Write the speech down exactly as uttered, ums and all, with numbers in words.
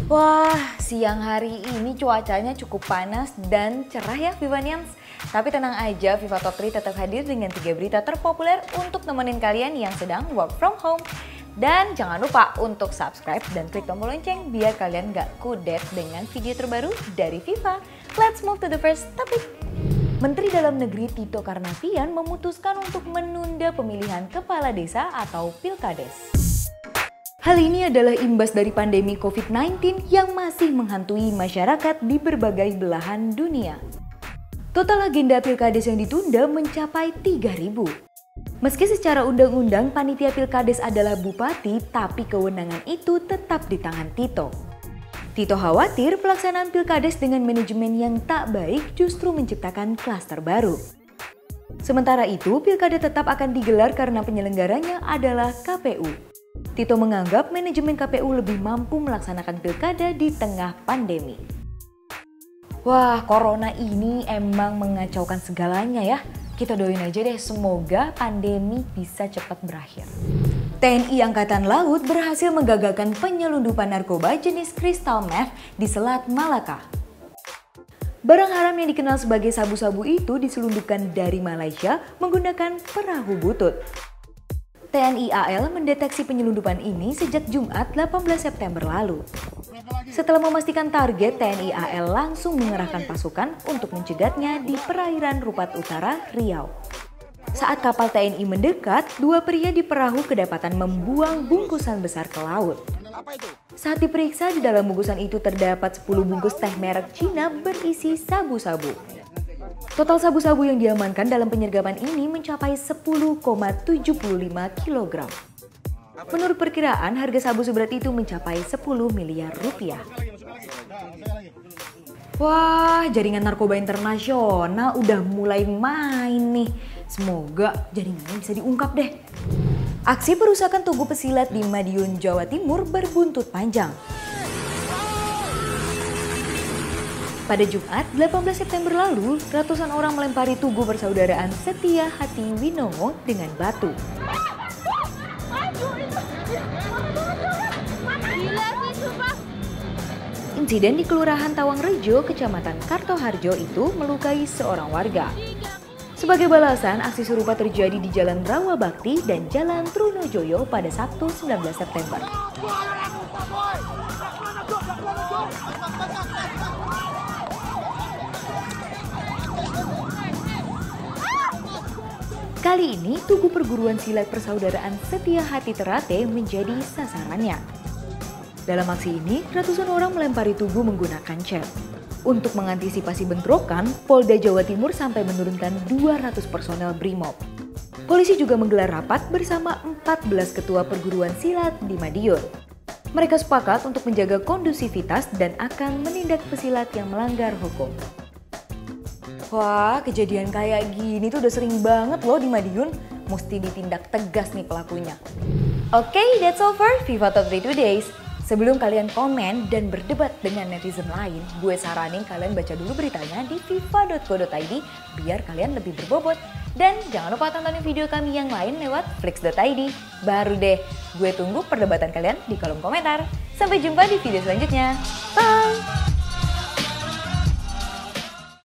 Wah, siang hari ini cuacanya cukup panas dan cerah ya Fifanians. Tapi tenang aja, FIFA Top tiga tetap hadir dengan tiga berita terpopuler untuk nemenin kalian yang sedang work from home. Dan jangan lupa untuk subscribe dan klik tombol lonceng biar kalian gak kudet dengan video terbaru dari FIFA. Let's move to the first topic. Menteri Dalam Negeri Tito Karnavian memutuskan untuk menunda pemilihan kepala desa atau Pilkades. Hal ini adalah imbas dari pandemi covid sembilan belas yang masih menghantui masyarakat di berbagai belahan dunia. Total agenda Pilkades yang ditunda mencapai tiga ribu. Meski secara undang-undang panitia Pilkades adalah bupati, tapi kewenangan itu tetap di tangan Tito. Tito khawatir pelaksanaan Pilkades dengan manajemen yang tak baik justru menciptakan klaster baru. Sementara itu, Pilkada tetap akan digelar karena penyelenggaranya adalah K P U. Tito menganggap manajemen K P U lebih mampu melaksanakan pilkada di tengah pandemi. Wah, corona ini emang mengacaukan segalanya ya. Kita doain aja deh, semoga pandemi bisa cepat berakhir. T N I Angkatan Laut berhasil menggagalkan penyelundupan narkoba jenis crystal meth di Selat Malaka. Barang haram yang dikenal sebagai sabu-sabu itu diselundupkan dari Malaysia menggunakan perahu butut. T N I A L mendeteksi penyelundupan ini sejak Jumat delapan belas September lalu. Setelah memastikan target, T N I A L langsung mengerahkan pasukan untuk mencegatnya di perairan Rupat Utara, Riau. Saat kapal T N I mendekat, dua pria di perahu kedapatan membuang bungkusan besar ke laut. Saat diperiksa, di dalam bungkusan itu terdapat sepuluh bungkus teh merek Cina berisi sabu-sabu. Total sabu-sabu yang diamankan dalam penyergapan ini mencapai sepuluh koma tujuh lima kilogram. Menurut perkiraan, harga sabu seberat itu mencapai sepuluh miliar rupiah. Wah, jaringan narkoba internasional udah mulai main nih. Semoga jaringannya bisa diungkap deh. Aksi perusakan tugu pesilat di Madiun, Jawa Timur berbuntut panjang. Pada Jumat, delapan belas September lalu, ratusan orang melempari tugu persaudaraan Setia Hati Winongo dengan batu. Insiden di Kelurahan Tawangrejo, Kecamatan Kartoharjo itu melukai seorang warga. Sebagai balasan, aksi serupa terjadi di Jalan Rawa Bakti dan Jalan Trunojoyo pada Sabtu sembilan belas September. Kali ini, Tugu Perguruan Silat Persaudaraan Setia Hati Terate menjadi sasarannya. Dalam aksi ini, ratusan orang melempari tugu menggunakan cat. Untuk mengantisipasi bentrokan, Polda Jawa Timur sampai menurunkan dua ratus personel Brimob. Polisi juga menggelar rapat bersama empat belas ketua perguruan silat di Madiun. Mereka sepakat untuk menjaga kondusivitas dan akan menindak pesilat yang melanggar hukum. Wah, kejadian kayak gini tuh udah sering banget loh di Madiun. Mesti ditindak tegas nih pelakunya. Oke, okay, that's all for FIFA Top tiga Todays. Sebelum kalian komen dan berdebat dengan netizen lain, gue saranin kalian baca dulu beritanya di fifa dot co dot i d biar kalian lebih berbobot. Dan jangan lupa tontonin video kami yang lain lewat flix dot i d. Baru deh, gue tunggu perdebatan kalian di kolom komentar. Sampai jumpa di video selanjutnya. Bye!